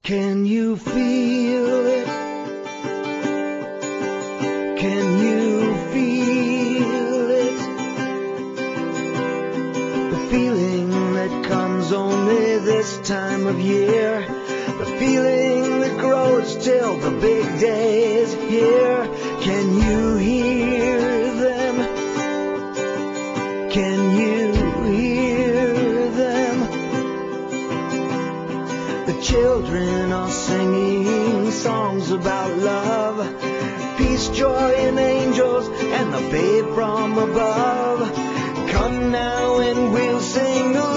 Can you feel it? Can you feel it? The feeling that comes only this time of year. The feeling that grows till the big day is here. Can you hear them? Can you hear them? The children are singing songs about love, peace, joy, and angels, and the babe from above. Come now and we'll sing